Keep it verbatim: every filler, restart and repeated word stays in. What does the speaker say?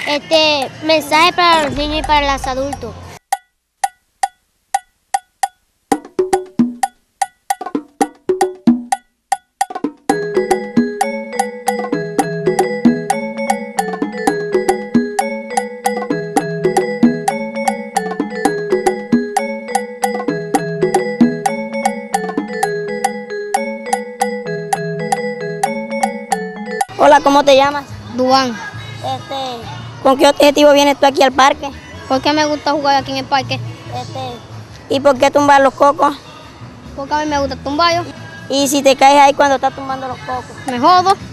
Este, mensaje para los niños y para los adultos. Hola, ¿cómo te llamas? Duan, Este, ¿con qué objetivo vienes tú aquí al parque? ¿por qué me gusta jugar aquí en el parque? Este, ¿y por qué tumbar los cocos? Porque a mí me gusta tumbar yo. Y si te caes ahí cuando estás tumbando los cocos. Me jodo.